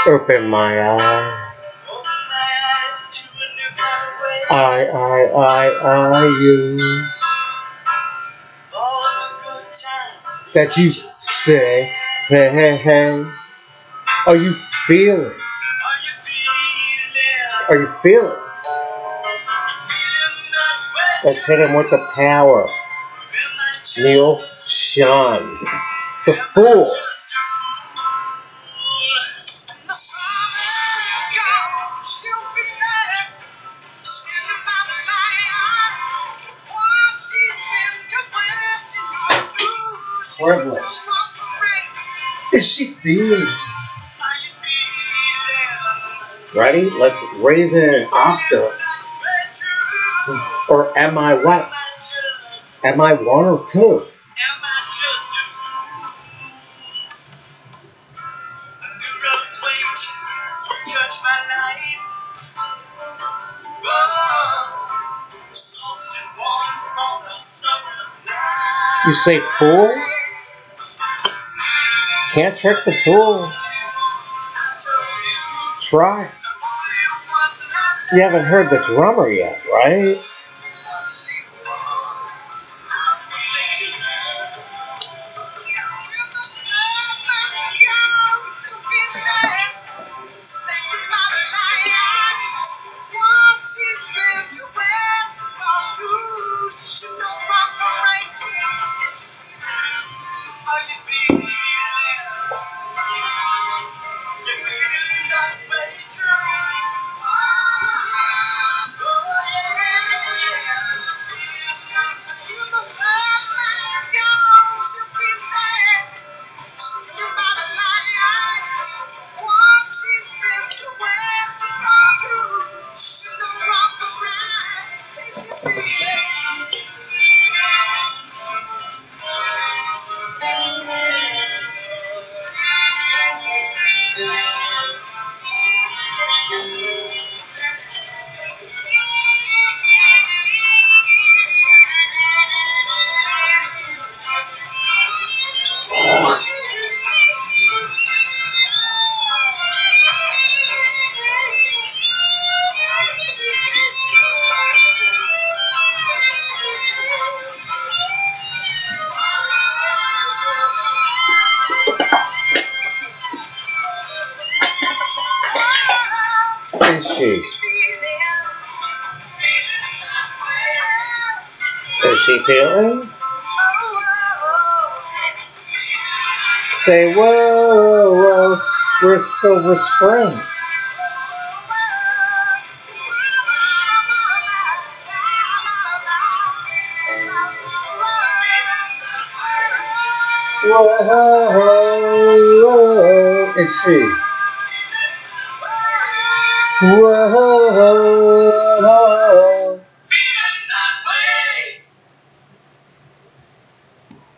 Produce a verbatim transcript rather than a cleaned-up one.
Open my eye. I, I, I, I, you. That you say, hey, hey, hey. Are you feeling? Are you feeling? Let's hit him with the power. Neil Sean. The Fool. Horrible. Is she feeling? Ready? Let's raise it an octave. Or am I what? Am I one or two? You say fool? Can't trick the fool. Try. You haven't heard the drummer yet, right? Is she? Is she feeling? Say, whoa, whoa, we're Silver Spring. Whoa, whoa, is she? Whoa.